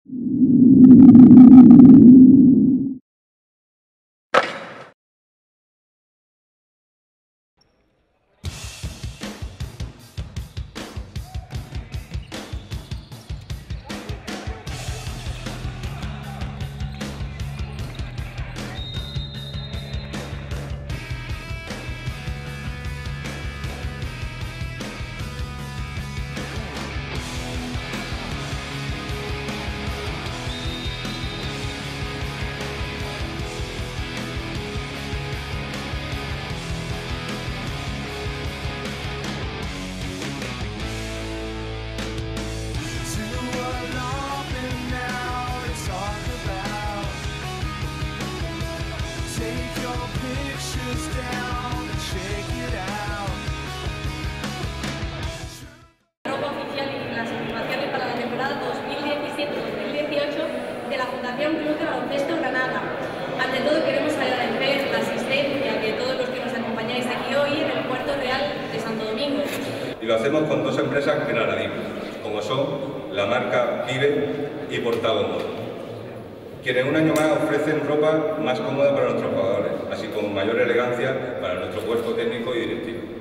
De la Fundación Club de Baloncesto Granada. Ante todo queremos agradecer la asistencia de todos los que nos acompañáis aquí hoy en el Puerto Real de Santo Domingo. Y lo hacemos con dos empresas granadinas, como son la marca Vive y Portado Moda, quienes un año más ofrecen ropa más cómoda para nuestros jugadores, así como mayor elegancia para nuestro cuerpo técnico y directivo.